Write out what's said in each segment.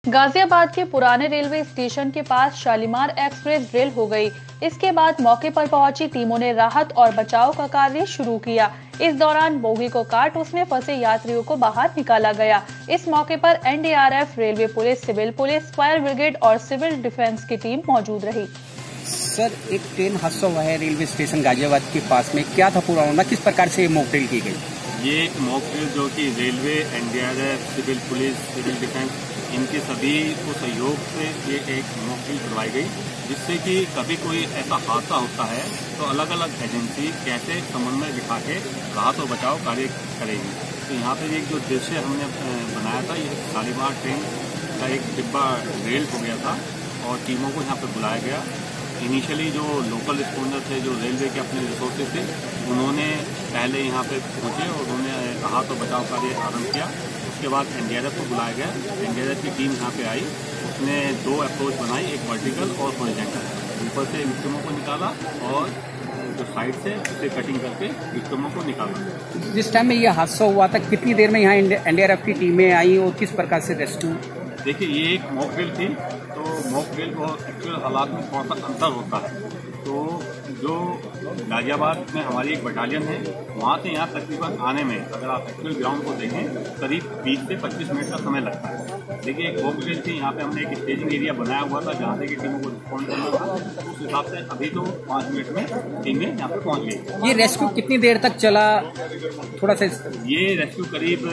गाजियाबाद के पुराने railway station के पास शालीमार एक्सप्रेस ड्रिल हो गई। इसके बाद मौके पर पहुंची टीमों ने राहत और बचाव का कार्य शुरू किया। इस दौरान बोगी को काट उसमें फंसे यात्रियों को बाहर निकाला गया। इस मौके पर NDRF, railway police, civil police, fire brigade और सिविल डिफेंस की टीम मौजूद रही। सर, एक ट्रेन हादसा हुआ है रेलवे स्टेशन गाजियाबाद के पास में, क्या था पूरा मामला, किस प्रकार से मॉक ड्रिल की गई? ये एक मॉक ड्रिल जो कि railway, NDRF, civil police, civil defence, इनके सभी को सहयोग से ये एक मॉक ड्रिल करवाई गई, जिससे कि कभी कोई ऐसा हादसा होता है तो अलग अलग एजेंसी कैसे समन्वय दिखा के राहत और बचाव कार्य करेगी। तो यहाँ पे एक जो दृश्य हमने बनाया था, ये शालीमार ट्रेन का एक डिब्बा रेल हो गया था और टीमों को यहाँ पे बुलाया गया। इनिशियली जो लोकल रिस्पॉन्डर थे, जो रेलवे के अपने रिसोर्सेज थे, उन्होंने पहले यहाँ पे पहुँचे और उन्होंने राहत और बचाव कार्य आरंभ किया। उसके बाद एनडीआरएफ को बुलाया गया। एनडीआरएफ की टीम यहाँ पे आई, उसने 2 अप्रोच बनाई, एक वर्टिकल और हॉरिजॉन्टल। ऊपर से विक्टिमों को निकाला और जो साइड से उसे कटिंग करके विक्टिमों को निकाला। जिस टाइम में ये हादसा हुआ था, कितनी देर में यहाँ एनडीआरएफ की टीमें आई और किस प्रकार से रेस्क्यू? देखिए, ये एक मॉक ड्रिल थी, तो मॉक ड्रिल और एक्चुअल हालात में थोड़ा सा अंतर होता है। तो जो गाजियाबाद में हमारी एक बटालियन है, वहाँ से यहाँ तकरीबन आने में, अगर आप एक्चुअल ग्राउंड को देखें, करीब 20 से 25 मिनट का समय लगता है। देखिए, एक मॉक ड्रिल थी, यहाँ पे हमने एक स्टेजिंग एरिया बनाया हुआ था जहाँ से कि टीमों को रिस्पॉन्ड करना था। उस हिसाब से अभी तो 5 मिनट में टीमें यहाँ पे पहुँच गई। ये रेस्क्यू कितनी देर तक चला, थोड़ा सा? ये रेस्क्यू करीब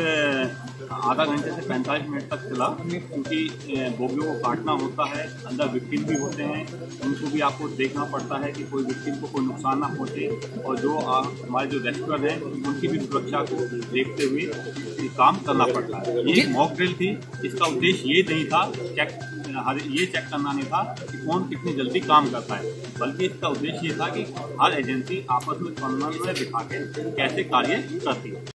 आधा घंटे से 45 मिनट तक चला, क्योंकि बोगियों को काटना होता है, अंदर विक्टिम भी होते हैं, उनको भी आपको देखना पड़ता है कि कोई विक्टिम को कोई नुकसान ना पहुंचे, और जो हमारे जो रेस्क्यूअर हैं उनकी भी सुरक्षा को देखते हुए काम करना पड़ता है। ये मॉक ड्रिल थी, इसका उद्देश्य ये नहीं था ये चेक करना नहीं था कि कौन कितनी जल्दी काम करता है, बल्कि इसका उद्देश्य ये था कि हर एजेंसी आपस में समन्वय दिखा के कैसे कार्य करती है।